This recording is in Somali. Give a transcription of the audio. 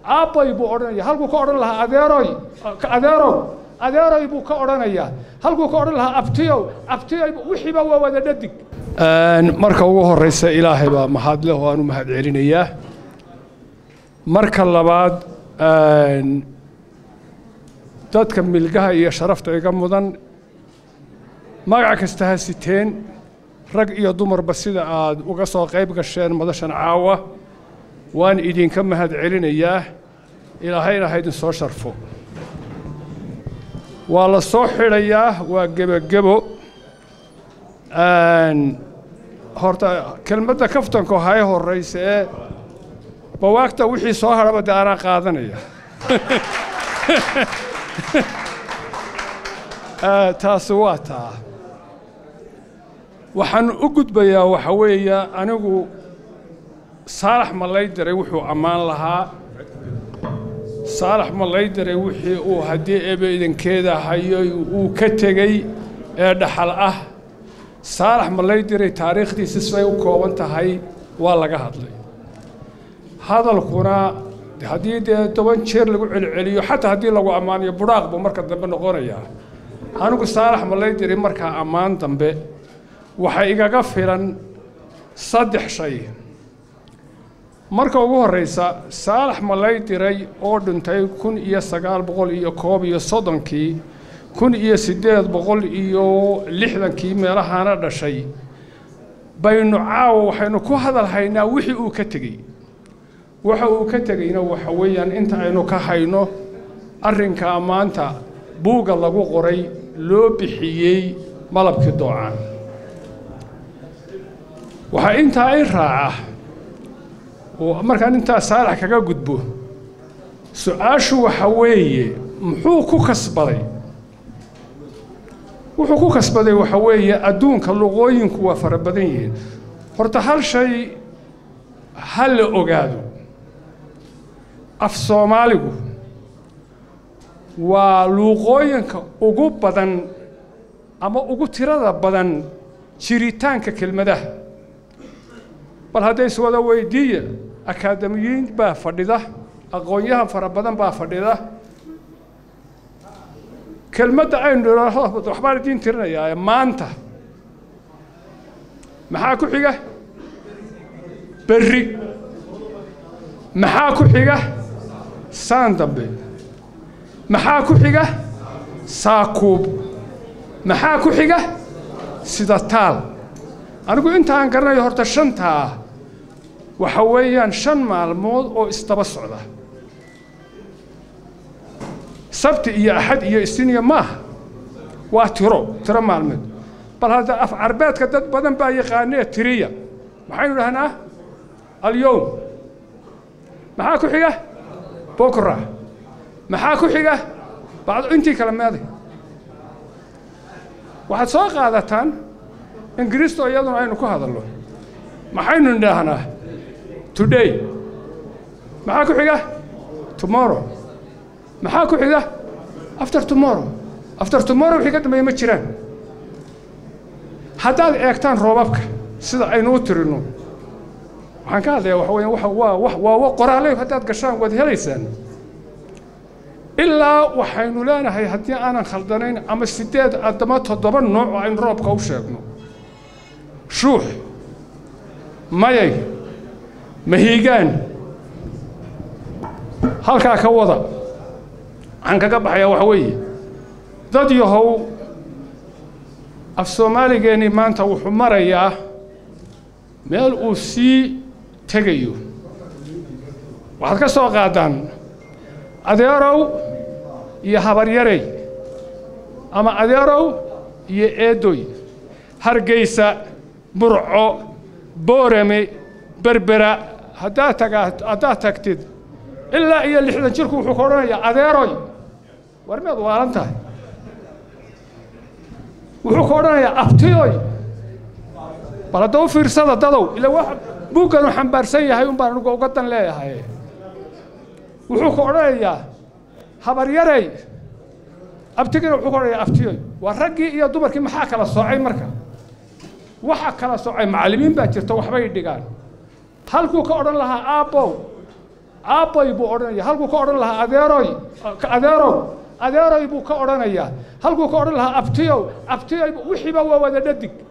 aabbay buu odhanaya halkuu ka odhan lahaa adeeroy buu ka odhanayaa halkuu ka odhan lahaa abtiyoy wixiiba waa wada dhadig marka ugu horeysa ilaahay baa mahad leh oo aan u mahad celinayaa marka labaad dadka milgaha iyo sharafta iga mudan magac kasta ha siteen rag iyo dumarba sida aad uga soo qayb gasheen madashan caawa waan idinka mahad celinayaa ilaahayna ha idin soo sharfo waa la soo xidhayaa waa gebagebo horta kelmadda kaftanku hay horeysa ee bawaagta wixii soo hadhaba dee anaa qaadanaya taasi waa taa waxaan u gudbayaa waxa weeye anigu saalax malaydiray wuxuu ammaan lahaa saalax malaydiray wixii uu haddii eebe idinkeeda hayo uu ka tegey ee dhaxal ah saalax malaydiray taariikhdiisa sibay u kooban tahay waa laga hadlay hadalkuna haddii dee 10 jeer lagu celceliyo xataa haddii lagu ammaaniyo budhaaq buu marka dambe noqonayaa anigu saalax malaydiray markaa ammaan dambe waxay igaga filan 3 shay marka ugu horeysa saalax malaydiray oo dhintay 1931 1860 meelahaana dhashay baynu caawa waxaynu ku hadalhaynaa wixii uu ka tegey waxa uu ka tegayna waxa weeyaan inta aynu ka hayno arrinka maanta buuga lagu qoray loo bixiyey malabkii doocaan waxa inta ay raaca oo markaan inta saalax kaga gudbo su'aashu waxa weeye muxuu ku kasbaday wuxuu ku kasbaday waxa weeye adduunka luqooyinku waa fara badan yihiin horta hal shay hal la ogaado af Soomaaligu waa luqooyinka ugu badan ama ugu tirada badan jiritaanka kelmadaha bal hadday iswada weydiiya akaademiyiin baa fadhida aqoonyahan fara badan baa fadhida kelmadda aynu waxbaan idiin tirinayaa maanta maxaa ku xiga berri maxaa ku xiga saan dambe maxaa ku xiga saakuub maxaa ku xiga sida taal anigu intaan garanayo horta shantaa waxa weeyaan 5 maalmood oo isdaba socda sabti iyo axad iyo isniin maaha waa tiro maalmeed bal hada af carbeedka dad badan baa yaqaanee tiriya maxaynu dhahnaa alyawm maxaa ku xiga bukra maxaa ku xiga baad intii kala meeday waxaad soo qaadataan ingiriisto iyaduna aynu ku hadalno maxaynu dhahnaa today maxaa ku xiga tomorrow maxaa ku xiga after tomorrow wixii ka dambeeya ma jiraan haddaad eegtaan roobabka sida aynu u tirino waxaan ka hadlayaa waxa weeyaan waa qoraalay haddaad gashaan waad helaysaan ilaa waxaynu leenahay haddii aanan khaldanayn ama 8 ama 7 nooc oo aynu roobka u sheegno shuux mayay mahiigaan halkaa ka wada waxaan kaga baxayaa waxa weeye dad yahow af Soomaaligeeni maanta wuxuu marayaa meel uu sii tegayo waxaad ka soo qaadaan adeerow iyo habaryarey ama adeerow iyo eedoy hargeysa burco boorame berbera haddaad tagtid ilaa iyo 60 jirku wuxuu ka odhanayaa adeeroy war meed waalan tahay wuxuu ka odhanayaa abtiyoy bal haddaba u fiirsada dadow ilaa wax buuggan uu xambaarsan yahay baan anigu uga dan leeyahay wuxuu ka odhanayaa habaryarey abtigina wuxuu ka odhanayaa abtiyoy waa raggii iyo dumarkii maxaa kala soocay marka waxa kala soocay macallimiin baa jirta waxbay dhigaan halkuu ka odhan lahaa aabbow aabbay buu odhanaya halkuu ka odhan lahaa adeeroy buu ka odhanayaa halkuu ka odhan lahaa abtiyow wixii baa waa wada dhadig